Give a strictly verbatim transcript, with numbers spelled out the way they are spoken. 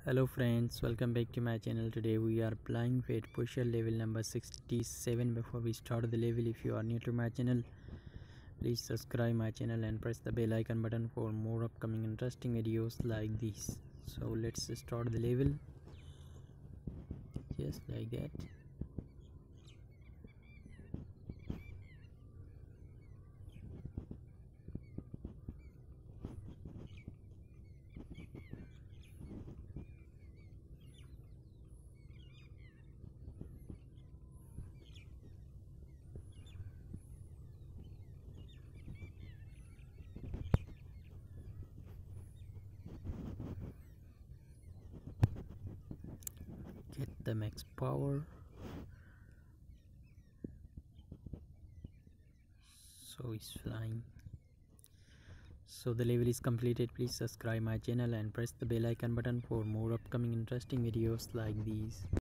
Hello friends, welcome back to my channel. Today we are playing Fate Pusher level number sixty-seven. Before we start the level, if you are new to my channel, please subscribe my channel and press the bell icon button for more upcoming interesting videos like this. So let's start the level just like that. Get the max power. So he's flying. So the level is completed. Please subscribe my channel and press the bell icon button for more upcoming interesting videos like these.